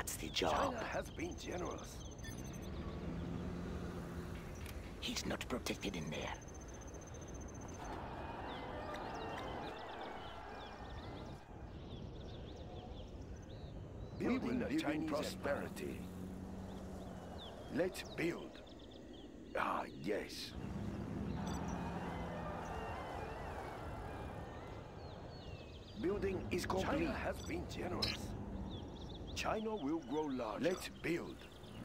That's the job. China has been generous. He's not protected in there. We will live in prosperity. Let's build. Ah, yes. Building is complete. China has been generous. China will grow larger. Let's build.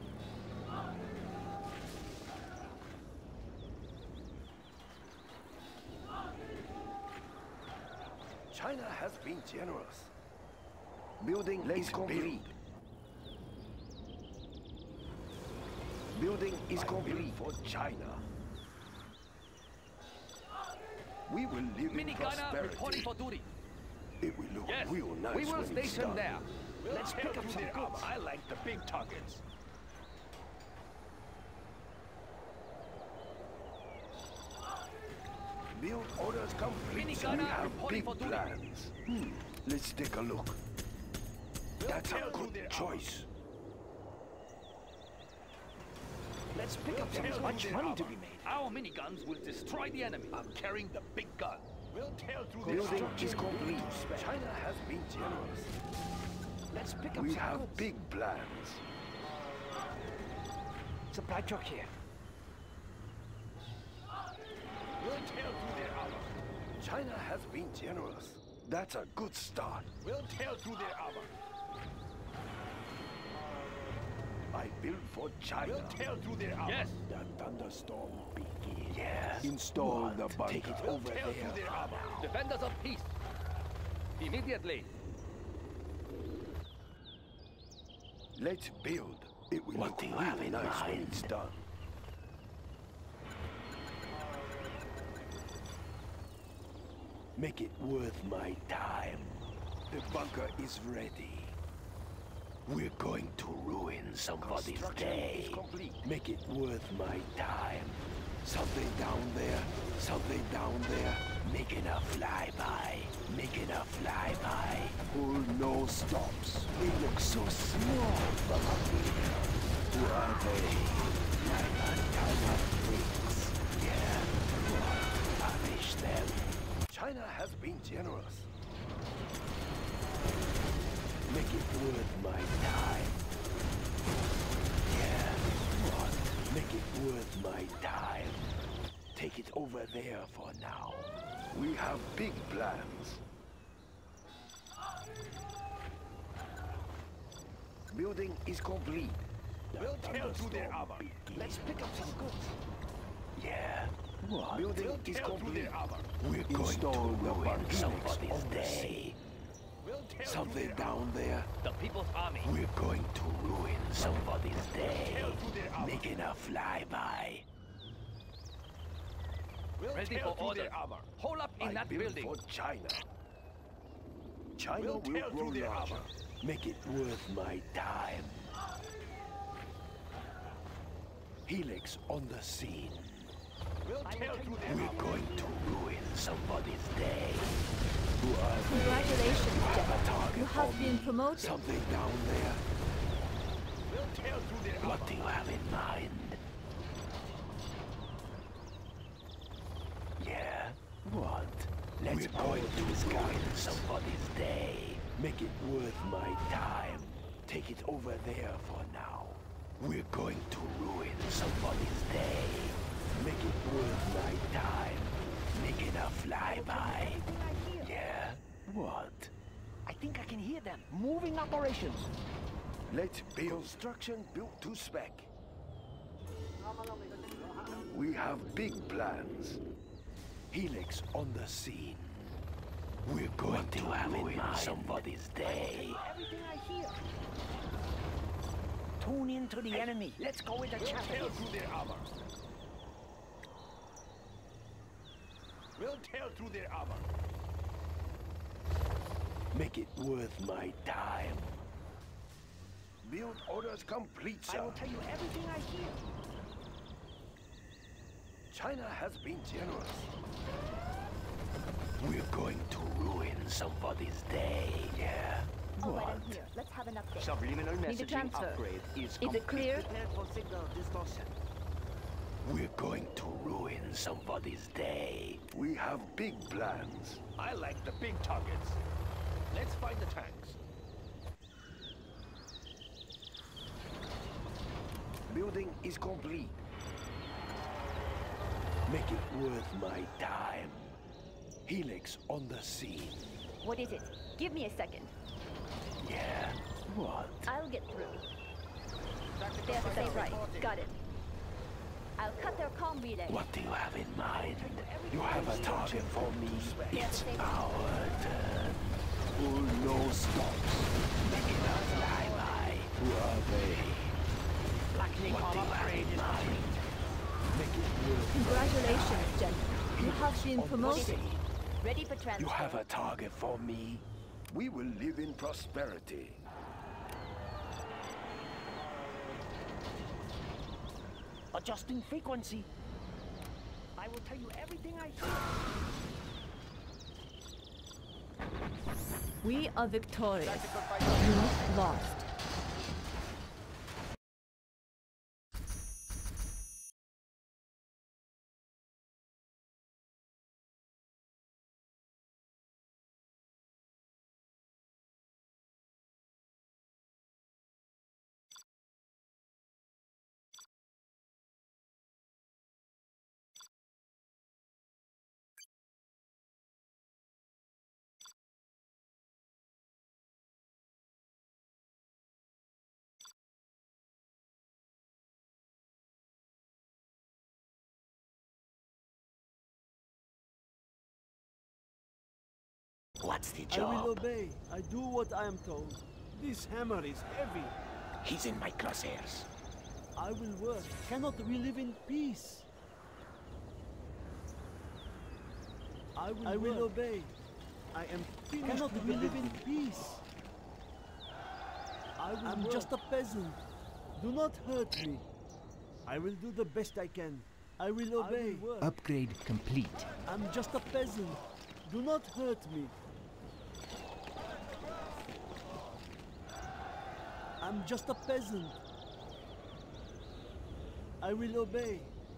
China has been generous. Building is complete. Building is complete for China. We will live in prosperity. Reporting for duty. It will look real nice we will when it's station done. there. Let's pick up some goods. I like the big targets. Build orders complete. We Minigunner have reporting big for duty. plans. Let's take a look. That's a good choice. Let's pick up some much money to be made. Our miniguns will destroy the enemy. I'm carrying the big gun. We'll tear through the Building structure. is complete. China has been generous. Let's pick up We some have goods. big plans. Supply truck here. We'll tear through their armor. China has been generous. That's a good start. We'll tear through their armor. I build for China. We'll tear through their armor. Yes. The thunderstorm begins. Yes. Install the bunker. Take it We'll over tear through there. their armor. Defenders of peace. Immediately. Let's build. It will What look do you real have in nice when mind? it's done. Make it worth my time. The bunker is ready. We're going to ruin somebody's day. Make it worth my time. Something down there, something down there. Making a flyby, making a flyby. Pull no stops. They look so small from up here. Who are they? Like a ton of freaks. Yeah, punish them. China has been generous. Make it worth my time. Yeah, what? Make it worth my time. Take it over there for now. We have big plans. Building is complete. We'll tear through their armor. Let's pick up some goods. Yeah. What? Building We'll is tear through complete. their armor. We're going to ruin somebody's day. We'll tear Something through their down there. The People's Army. We're going to ruin somebody's day. Tear through their armor. Making a flyby. We'll Ready tear for through orders. their armor. Hold up in I that build building. for China. China We'll will tear grow through their larger. armor. Make it worth my time. Helix on the scene. We'll tear through their armor. We're going to ruin somebody's day. Who are they? Congratulations, Have a General. target You for have me. been promoted. Something down there. We'll tear through their armor. What do you have in mind? Yeah? What? Let's go to ruin somebody's day. Make it worth my time. Take it over there for now. We're going to ruin somebody's day. Make it worth my time. Making a flyby. Yeah? What? I think I can hear them. Moving operations. Let's build. Construction built to spec. We have big plans. Helix on the scene. We're going to ruin somebody's day. Everything I hear. Tune in to the enemy. Let's go with the We'll tear chapter. through their armor. We'll tear through their armor. Make it worth my time. Build orders complete, sir. I will tell you everything I hear. China has been generous. We're going to ruin somebody's day. Yeah. All right, I'm here. Let's have an update. Subliminal Need a messaging transfer. upgrade is Is it clear? prepared for signal distortion. We're going to ruin somebody's day. We have big plans. I like the big targets. Let's find the tanks. Building is complete. Make it worth my time. Helix on the scene. What is it? Give me a second. Yeah, what? I'll get through. There's a safe right. Got it. I'll cut their comm relay. What do you have in mind? You have a target for me. It's our turn. Pull no stops. Make it a flyby. Who are they? What do you have in mind? Make it worth Congratulations, Jen. You have been promoted. Ready for transfer. You have a target for me? We will live in prosperity. Adjusting frequency. I will tell you everything I hear. We are victorious. You lost. What's the I will job? obey. I do what I am told. This hammer is heavy. He's in my crosshairs. I will work. Cannot we live in peace? I will obey. I am finished. Cannot we live in peace? I'm just a peasant. Do not hurt me. I will do the best I can. I will obey. Upgrade complete. I'm just a peasant. Do not hurt me. I'm just a peasant. I will obey.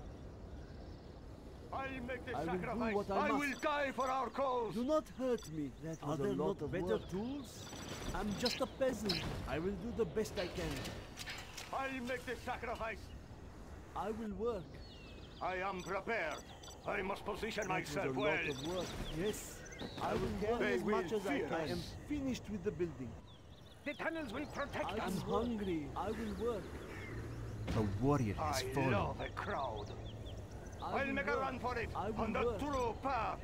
I'll make the I will do sacrifice. what I I must. will die for our cause. Do not hurt me. Are there not better tools? I'm just a peasant. I will do the best I can. I'll make the sacrifice. I will work. I am prepared. I must position That was myself a well. lot of work. Yes. I will work They as much will as I fear can. I us. am finished with the building. The tunnels will protect I am us. hungry. I will work. A warrior has I fallen. love a crowd. I I'll will make a work. run for it I will on the work. true path.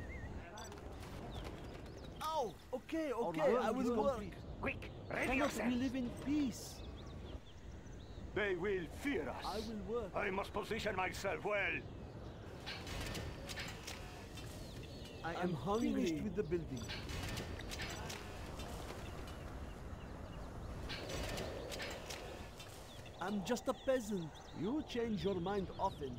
Ow! Okay, okay. right, I will work. Quick, ready Cannot yourself. we live in peace? They will fear us. I will work. I must position myself well. I am hungry. Finished with the building. I'm just a peasant. You change your mind often.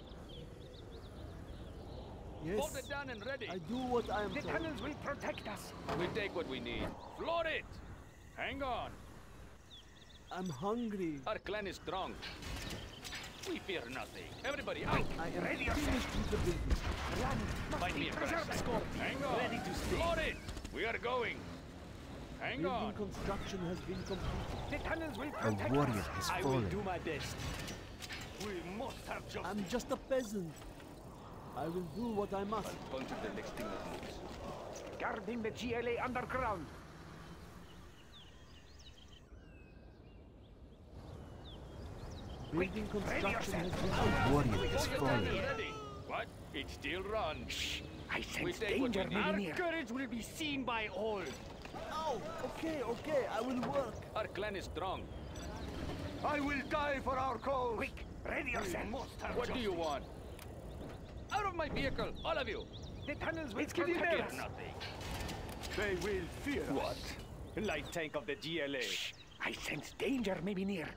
Yes. Hold it down and ready. I do what I am The told. tunnels will protect us. We take what we need. Floor it! Hang on. I'm hungry. Our clan is strong. We fear nothing. Everybody out! I am Ready finished with the building. Find me a Preserve crash. the score. Hang on. Ready to stay. Floor it! We are going. Hang Building on. construction has been completed. The tunnels will A protect warrior us. has fallen. my best. We must have justice. I'm just a peasant. I will do what I must. Punch the next thing that moves. Guarding the GLA underground. Building construction has been A completed. warrior has fallen. Ready. What? It still runs. Shh! I We sense take what danger we need. maybe near. Courage will be seen by all. Oh, okay, okay. I will work. Our clan is strong. I will die for our cause. Quick, ready We yourself. must have What do you justice. want? Out of my vehicle, all of you! The tunnels will It's getting protect there. us. Nothing. They will fear us. Light tank of the GLA. Shh! I sense danger maybe near.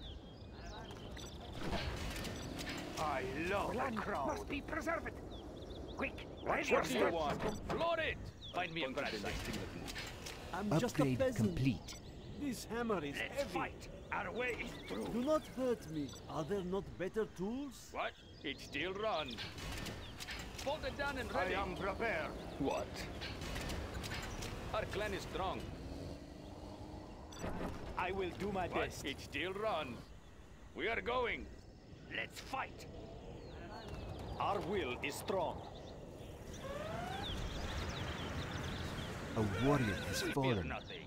I love the Land crowd. must be preserved. Quick, ready What do you yourself. want? Floor it! Find me a crash site. I'm just a Upgrade peasant. complete. This hammer is Let's heavy. fight. Our way is through. Do not hurt me. Are there not better tools? What? It still runs. Fold it down and ready. I am prepared. What? Our clan is strong. I will do my What? best. It still runs. We are going. Let's fight. Our will is strong. A warrior has We fear fallen. nothing.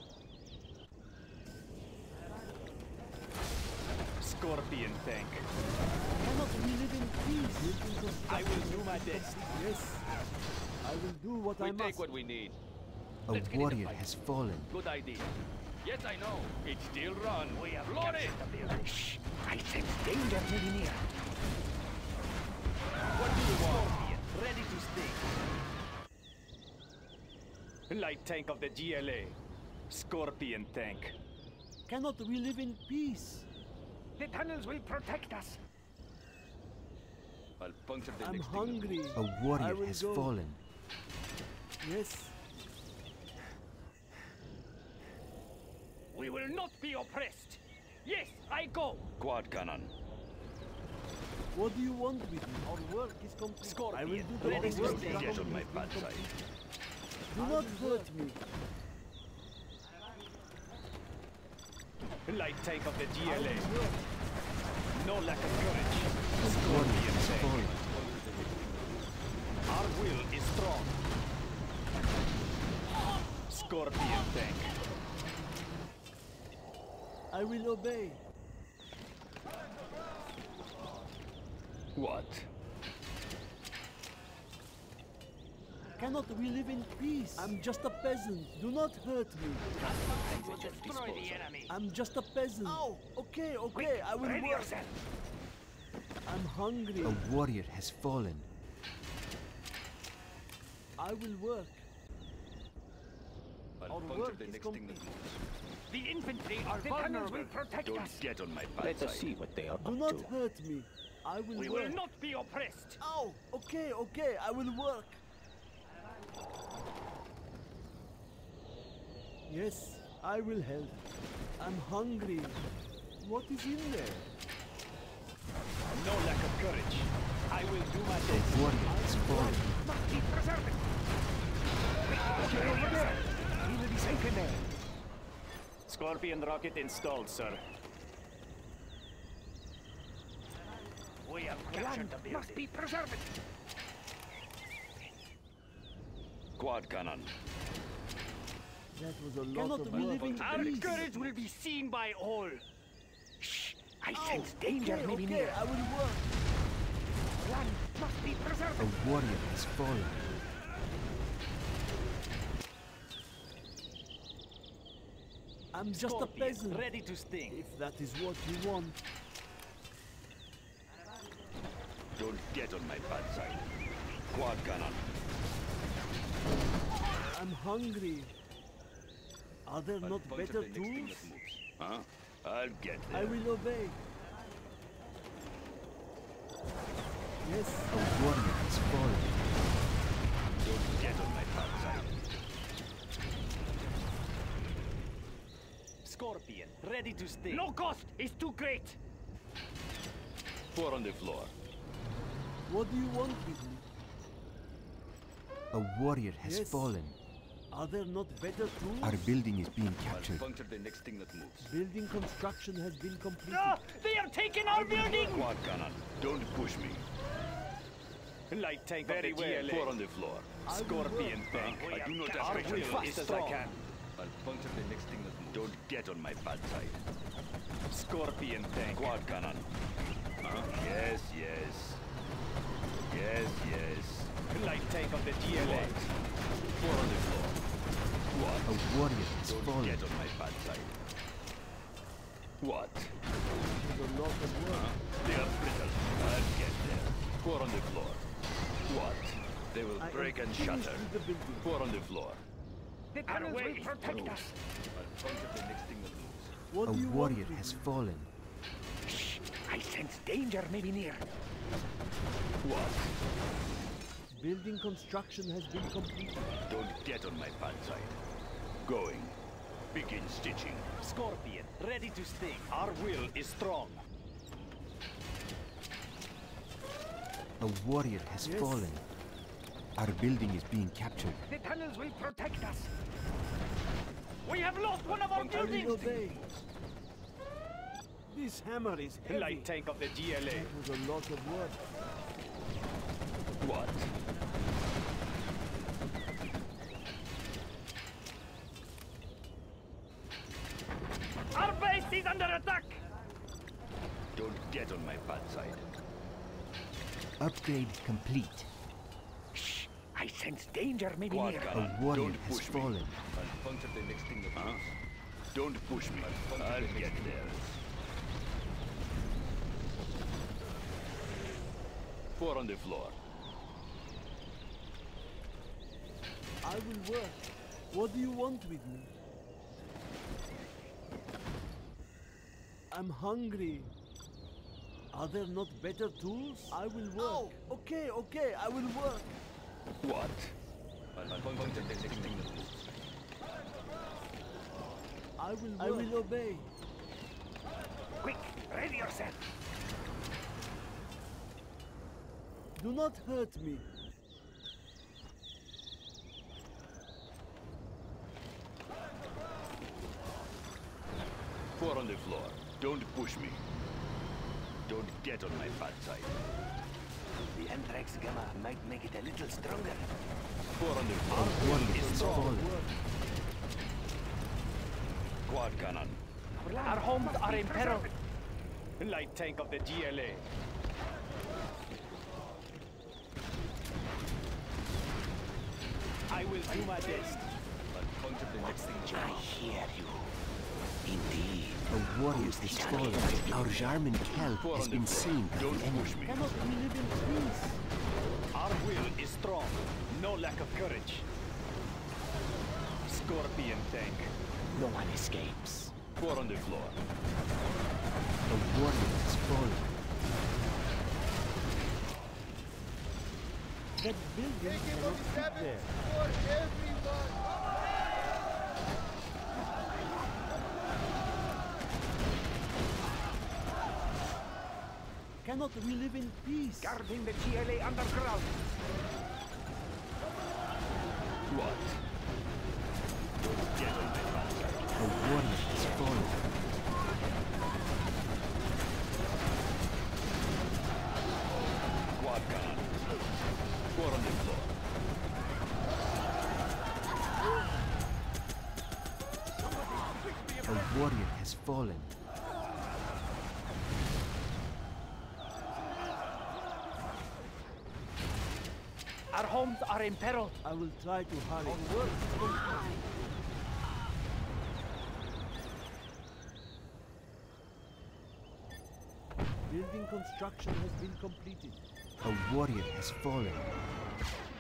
Scorpion tank. Cannot we live in peace? Building construction I will do has my been best. complete. Yes. I will do what We I take must. what we need. A Let's get in the warrior fight. has fallen. Good idea. Yes, I know. It still runs. We have Glory! Shh! I sense danger maybe near. What do you want? Scorpion, ready to sting. Light tank of the GLA. Scorpion tank. Cannot we live in peace? The tunnels will protect us. I'll puncture the I'm next thing. hungry. A I warrior will has go. fallen. Yes. We will not be oppressed. Yes, I go. Quad cannon. What do you want with me? Our work is complete. Scorpion, I will do the ready best to work stay. that Get on can my be bad side. complete. Do not hurt me. Light tank of the I GLA. will work. No lack of courage. A warrior has fallen. Our will is strong. Scorpion tank. I will obey. What? Cannot we live in peace? I'm just a peasant. Do not hurt me. Destroy the enemy. I'm just a peasant. Oh, okay, okay. I will Ready work. yourself. I'm hungry. A warrior has fallen. I will work. I'll Our puncture work the is next thing that complete. moves. The infantry are vulnerable. Will protect Don't us. get on my bad Let us side. see what they are Do up not to. hurt me. I will We work. will not be oppressed. Oh, okay, okay. I will work. Yes, I will help. I'm hungry. What is in there? No lack of courage. I will do my A best. warrior has fallen. Must be preserved. Get over there. He will be safe in there. Scorpion rocket installed, sir. We have The captured land the building. must be preserved. Quad cannon. That was a lot Cannot of we work. live in Our peace? courage will be seen by all. Shh! I sense danger Okay, maybe okay, near. I will work. Land must be preserved. A warrior has fallen. I'm just a Scorpion, peasant. ready to sting. If that is what you want. Don't get on my bad side. Quad cannon. I'm hungry. Are there I'll not puncture better the next thing tools? that moves. Huh? I'll get there. I will obey. Yes, A warrior has fallen. Don't get on my bad side. Scorpion, ready to sting. No cost is too great. Four on the floor. what do you want with me? A warrior has Yes. fallen. Are there not better tools? Our building is being I'll captured. puncture the next thing that moves. Building construction has been completed. Ah! They have taken our building! Quad cannon. Don't push me. Light tank Very of the well. GLA. Four on the floor. Scorpion tank. I do not Our have will much is fast as strong. I can. I'll puncture the next thing that moves. Don't get on my bad side. Scorpion tank. Quad cannon. Huh? Yes, yes. Yes, yes. Light tank of the GLA. Four on the floor. What? A warrior has Don't fallen. get on my bad side. What? There's a lot of work. They are brittle. I'll get there. Four on the floor. What? They will I break am and finished shatter. with the building. Four on the floor. The tunnels will protect us. I'll puncture the next thing that moves. What A do you warrior want with has me? fallen. Shh! I sense danger maybe near. What? Building construction has been completed. Don't get on my bad side. Going. Begin stitching. Scorpion, ready to sting. Our will is strong. A warrior has Yes. fallen. Our building is being captured. The tunnels will protect us. We have lost one of our I will buildings. obey. This hammer is heavy. Light tank of the GLA. That was a lot of work. What? Our base is under attack. Don't get on my bad side. Upgrade complete. Shh! I sense danger, maybe Quad near. cannon, A warrior don't has push me. fallen. I'll puncture the next thing that moves. Don't push me. I'll get there. Four on the floor. I will work. What do you want with me? I'm hungry. Are there not better tools? I will work. Oh, okay, I will work. What? I'll puncture the next thing that moves. I will obey. Quick, ready yourself. Do not hurt me. Four on the floor. Don't push me. Don't get on my bad side. The Anthrax Gamma might make it a little stronger. Four on the floor. A warrior has fallen. Quad cannon. Our homes are in peril. Light tank of the GLA. I will do my best. I'll puncture the next thing that I moves. hear you. Indeed. A warrior has fallen. Our Jarmen Kell Four has on the been floor. slain by Don't the enemy. push me. Cannot we live in peace? Our will is strong. No lack of courage. Scorpion tank. No one escapes. Four on the floor. A warrior has fallen. That building cannot sit there. Cannot we live in peace? Guarding the GLA underground. What? Don't get on my bad side. A warrior has fallen. Quad cannon. Four on the floor. A warrior has fallen. Our homes are in peril. I will try to hurry. Building construction has been completed. A warrior has fallen.